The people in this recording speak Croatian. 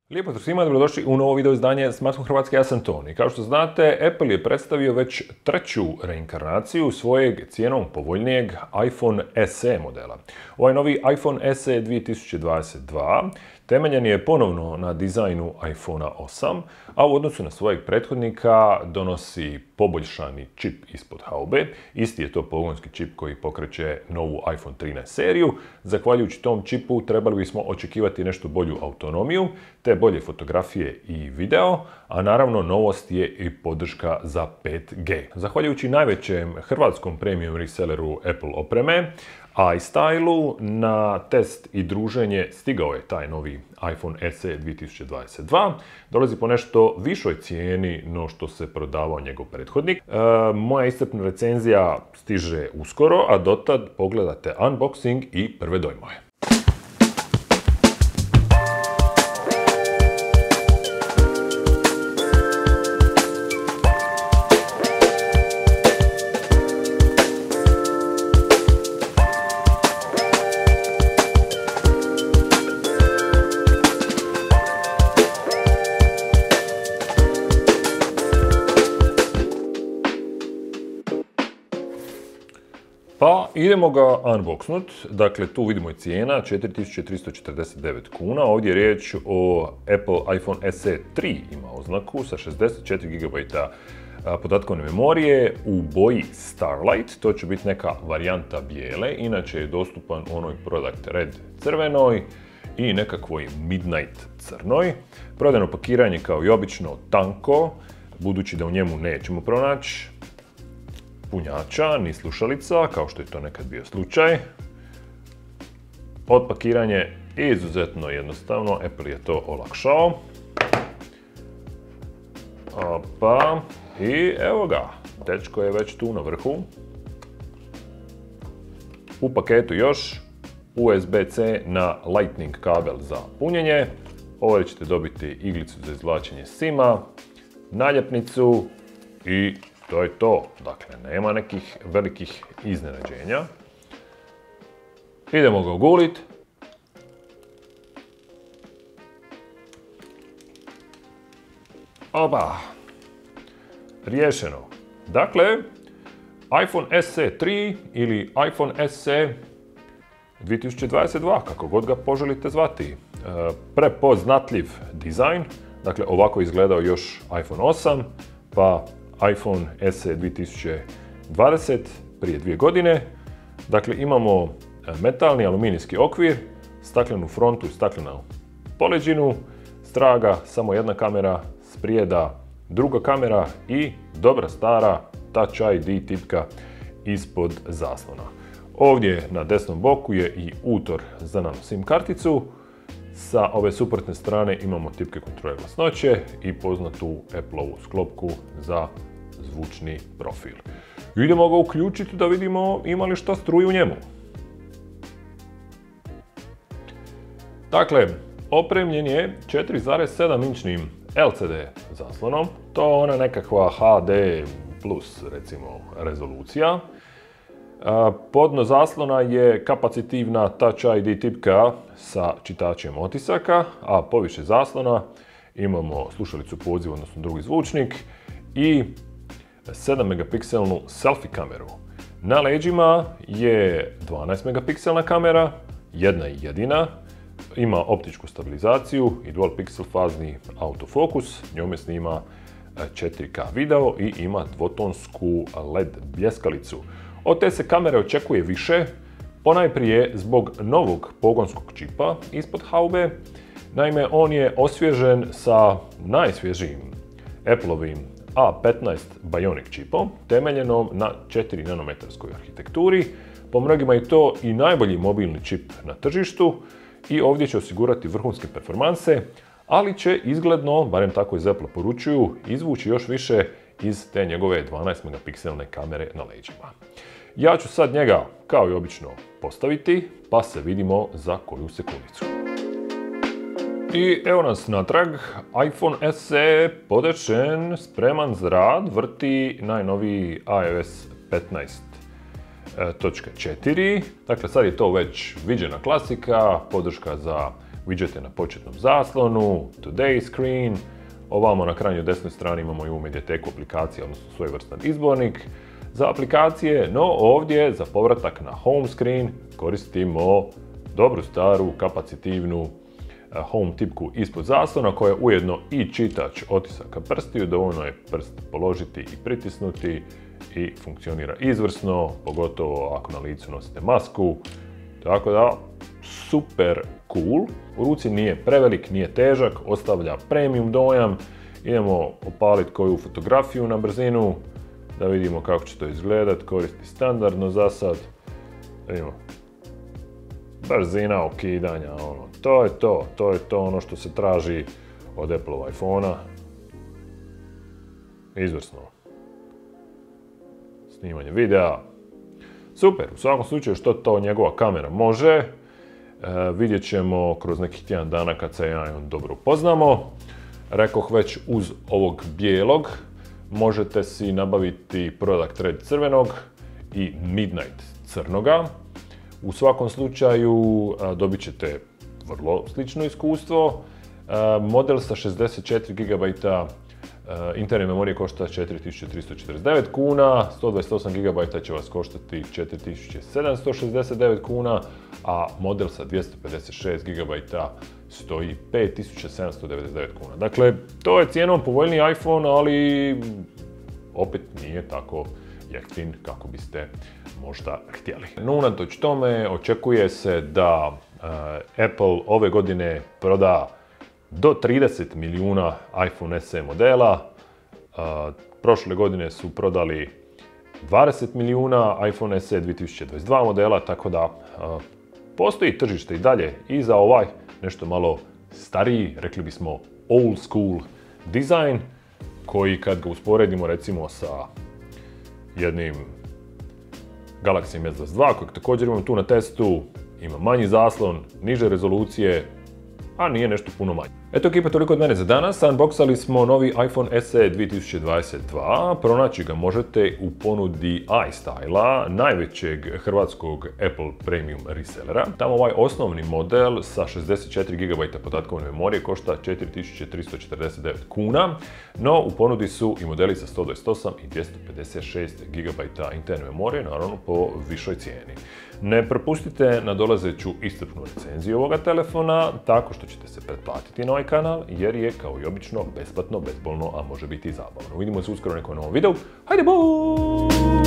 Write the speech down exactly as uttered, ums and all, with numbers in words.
Lijep pozdrav svima, dobrodošli u novo video izdanje Smartphone Hrvatske, ja sam Toni. Kao što znate, Apple je predstavio već treću reinkarnaciju svojeg cijenom povoljnijeg iPhone S E modela. Ovaj novi iPhone S E dvije tisuće dvadeset dva temeljen je ponovno na dizajnu iPhone osam, a u odnosu na svojeg prethodnika donosi poboljšani čip ispod haube. Isti je to pogonski čip koji pokreće novu iPhone trinaest seriju. Zahvaljujući tom čipu trebali bismo očekivati nešto bolju autonomiju, te bolje fotografije i video, a naravno novost je i podrška za pet G. Zahvaljujući najvećem hrvatskom premium reselleru Apple opreme, iStylu, na test i druženje stigao je taj novi iPhone S E dvije tisuće dvadeset dva. Dolazi po nešto višoj cijeni no što se prodavao njegov prethodnik. E, moja iscrpna recenzija stiže uskoro, a dotad pogledate unboxing i prve dojmove. Pa idemo ga unboxnut, dakle tu vidimo i cijena četiri tisuće tristo četrdeset devet kuna, ovdje je riječ o Apple iPhone S E tri, ima oznaku sa šezdeset četiri gigabajta podatkovne memorije u boji Starlight, to će biti neka varijanta bijele, inače je dostupan u onoj Product Red crvenoj i nekakvoj Midnight crnoj. Prodajno pakiranje kao i obično tanko, budući da u njemu nećemo pronaći punjača ni slušalica, kao što je to nekad bio slučaj. Otpakiranje je izuzetno jednostavno, Apple je to olakšao. Pa, i evo ga, dečko je već tu na vrhu. U paketu još U S B C na Lightning kabel za punjenje. Ovdje ćete dobiti iglicu za izvlačenje sima, naljepnicu i to je to. Dakle, nema nekih velikih iznenađenja. Idemo ga ugulit. Oba! Riješeno. Dakle, iPhone S E tri ili iPhone S E dvije tisuće dvadeset dva, kako god ga poželite zvati. Prepoznatljiv dizajn. Dakle, ovako je izgledao još iPhone osam, pa iPhone S E dvije tisuće dvadeset prije dvije godine. Dakle, imamo metalni aluminijski okvir, staklenu frontu i staklenu poleđinu, straga samo jedna kamera, sprijeda druga kamera i dobra stara Touch I D tipka ispod zaslona. Ovdje na desnom boku je i utor za nano SIM karticu. Sa ove suprotne strane imamo tipke kontrole glasnoće i poznatu Apple-ovu sklopku za zvučni profil. Idemo ga uključiti da vidimo ima li šta struje u njemu. Dakle, opremljen je četiri zarez sedam inčnim L C D zaslonom. To je ona nekakva H D plus, recimo, rezolucija. Podno zaslona je kapacitivna Touch I D tipka sa čitačem otisaka, a poviše zaslona imamo slušalicu poziv, odnosno drugi zvučnik i sedam megapikselnu selfie kameru. Na leđima je dvanaest megapikselna kamera, jedna i jedina, ima optičku stabilizaciju i dual pixel fazni autofokus, njome snima četiri K video i ima dvotonsku L E D bljeskalicu. Od te se kamere očekuje više, ponajprije zbog novog pogonskog čipa ispod haube. Naime, on je osvježen sa najsvježijim Apple-ovim A petnaest Bionic čipom, temeljenom na četiri nanometarskoj arhitekturi. Po mnogima je to i najbolji mobilni čip na tržištu i ovdje će osigurati vrhunske performanse, ali će izgledno, barem tako iz Apple poručuju, izvući još više iz te njegove dvanaest megapikselne kamere na leđima. Ja ću sad njega, kao i obično, postaviti, pa se vidimo za koju sekundicu. I evo nas natrag, iPhone S E podešen, spreman za rad, vrti najnoviji iOS petnaest točka četiri. Dakle, sad je to već viđena klasika, podrška za widgete na početnom zaslonu, today screen, ovamo na krajnjoj desnoj strani imamo i u medijateku aplikacije, odnosno svojevrstan izbornik za aplikacije, no ovdje za povratak na home screen koristimo dobru staru kapacitivnu home tipku ispod zaslona koja je ujedno i čitač otisaka prstiju, dovoljno je prst položiti i pritisnuti i funkcionira izvrsno, pogotovo ako na licu nosite masku. Tako da, super cool. U ruci nije prevelik, nije težak, ostavlja premium dojam. Idemo opaliti koju fotografiju na brzinu, da vidimo kako će to izgledat. Koristi standardno za sad. Vidimo. Brzina okidanja, ono. To je to, to je to ono što se traži od Apple iPhone-a. Izvrsno. Snimanje videa. Super, u svakom slučaju što to njegova kamera može. E, vidjet ćemo kroz nekih tjedan dana kad se ja i on dobro upoznamo. Rekoh već uz ovog bijelog možete si nabaviti Product Red crvenog i Midnight crnoga. U svakom slučaju dobit ćete vrlo slično iskustvo. Model sa šezdeset četiri giga bajta interne memorije košta četiri tisuće tristo četrdeset devet kuna, sto dvadeset osam giga bajta će vas koštati četiri tisuće sedamsto šezdeset devet kuna, a model sa dvjesto pedeset šest giga bajta stoji pet tisuća sedamsto devedeset devet kuna. Dakle, to je cijenom povoljniji iPhone, ali opet nije tako jeftin kako biste možda htjeli. No, unatoč tome, očekuje se da uh, Apple ove godine proda do trideset milijuna iPhone S E modela. Uh, prošle godine su prodali dvadeset milijuna iPhone S E dvije tisuće dvadeset dva modela, tako da uh, postoji tržište i dalje i za ovaj nešto malo stariji, rekli bismo old school dizajn, koji kad ga usporedimo recimo sa jednim Galaxy M S dvadeset dva, kojeg također imam tu na testu, ima manji zaslon, niže rezolucije, a nije nešto puno manje. Eto ekipa, toliko od mene za danas. Unboxali smo novi iPhone S E dvije tisuće dvadeset dva. Pronaći ga možete u ponudi iStyle-a, najvećeg hrvatskog Apple Premium resellera. Tamo ovaj osnovni model sa šezdeset četiri giga bajta podatkovne memorije košta četiri tisuće tristo četrdeset devet kuna, no u ponudi su i modeli sa sto dvadeset osam i dvjesto pedeset šest giga bajta interne memorije, naravno po višoj cijeni. Ne propustite nadolazeću iscrpnu recenziju ovoga telefona tako što ćete se pretplatiti na ovaj kanal, jer je kao i obično besplatno, bezbolno, a može biti i zabavno. Vidimo se uskoro u nekom novom videu. Hajde, boo!